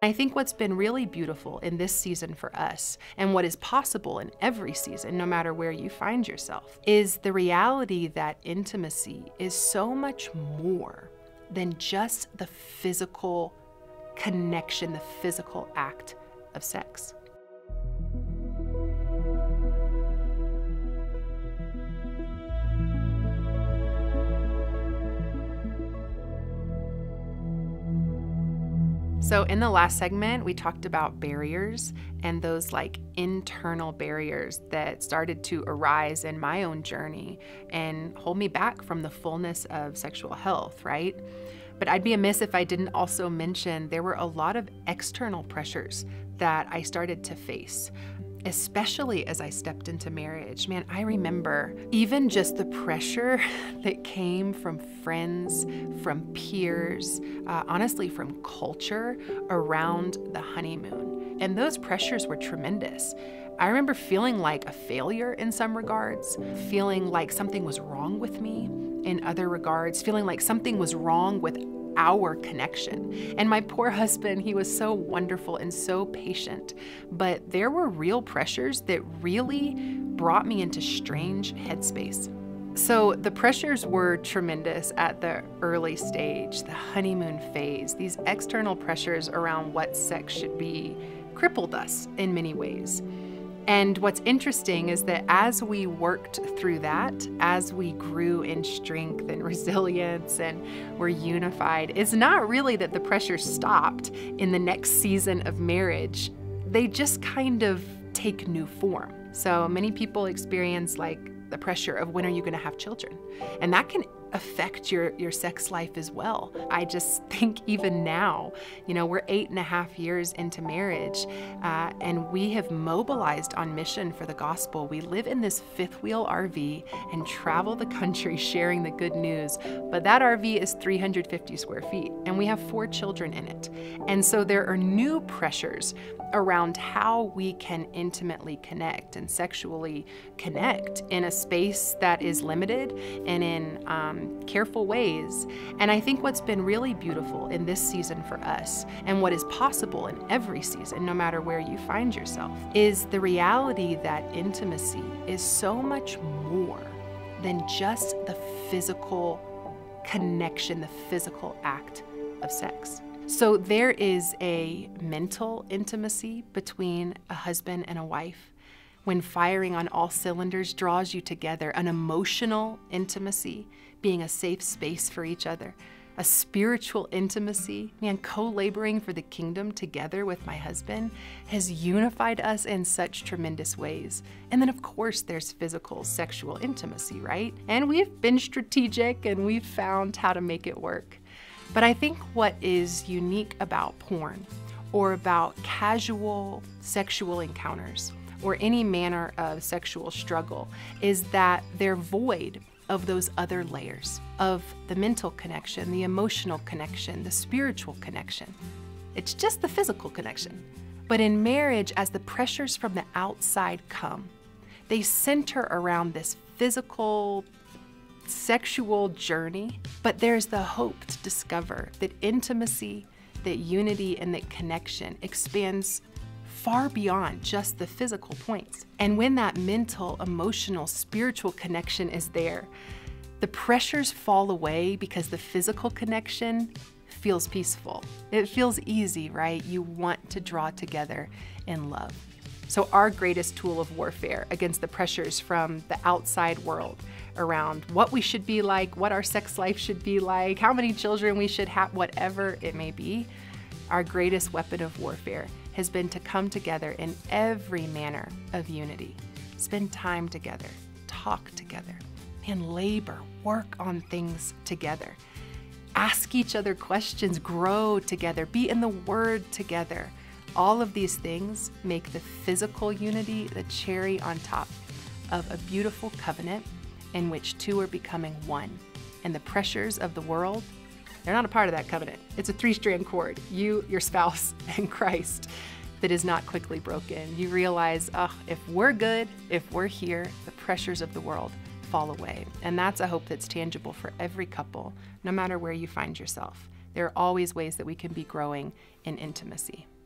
I think what's been really beautiful in this season for us, and what is possible in every season, no matter where you find yourself, is the reality that intimacy is so much more than just the physical connection, the physical act of sex. So in the last segment, we talked about barriers and those like internal barriers that started to arise in my own journey and hold me back from the fullness of sexual health, right? But I'd be amiss if I didn't also mention there were a lot of external pressures that I started to face, especially as I stepped into marriage. Man, I remember even just the pressure that came from friends, from peers, honestly from culture around the honeymoon. And those pressures were tremendous. I remember feeling like a failure in some regards, feeling like something was wrong with me in other regards, feeling like something was wrong with our connection. And my poor husband, he was so wonderful and so patient, but there were real pressures that really brought me into strange headspace. So the pressures were tremendous at the early stage, the honeymoon phase. These external pressures around what sex should be crippled us in many ways. And what's interesting is that as we worked through that, as we grew in strength and resilience and were unified, it's not really that the pressure stopped in the next season of marriage. They just kind of take new form. So many people experience like the pressure of when are you going to have children? And that can affect your sex life as well. I just think even now, you know, we're 8.5 years into marriage and we have mobilized on mission for the gospel. We live in this fifth wheel RV and travel the country sharing the good news. But that RV is 350 square feet and we have 4 children in it. And so there are new pressures around how we can intimately connect and sexually connect in a space that is limited and in careful ways. And I think what's been really beautiful in this season for us, and what is possible in every season, no matter where you find yourself, is the reality that intimacy is so much more than just the physical connection, the physical act of sex. So there is a mental intimacy between a husband and a wife when firing on all cylinders draws you together, an emotional intimacy, being a safe space for each other, a spiritual intimacy, man, co-laboring for the kingdom together with my husband has unified us in such tremendous ways. And then of course there's physical, sexual intimacy, right? And we've been strategic and we've found how to make it work. But I think what is unique about porn or about casual sexual encounters or any manner of sexual struggle is that they're void of those other layers of the mental connection, the emotional connection, the spiritual connection. It's just the physical connection. But in marriage, as the pressures from the outside come, they center around this physical, sexual journey, but there's the hope to discover that intimacy, that unity, and that connection expands far beyond just the physical points. And when that mental, emotional, spiritual connection is there, the pressures fall away because the physical connection feels peaceful. It feels easy, right? You want to draw together in love. So our greatest tool of warfare against the pressures from the outside world around what we should be like, what our sex life should be like, how many children we should have, whatever it may be, our greatest weapon of warfare has been to come together in every manner of unity. Spend time together, talk together, and labor, work on things together. Ask each other questions, grow together, be in the Word together. All of these things make the physical unity the cherry on top of a beautiful covenant in which two are becoming one. And the pressures of the world, they're not a part of that covenant. It's a 3-strand cord, you, your spouse, and Christ, that is not quickly broken. You realize, if we're good, if we're here, the pressures of the world fall away. And that's a hope that's tangible for every couple, no matter where you find yourself. There are always ways that we can be growing in intimacy.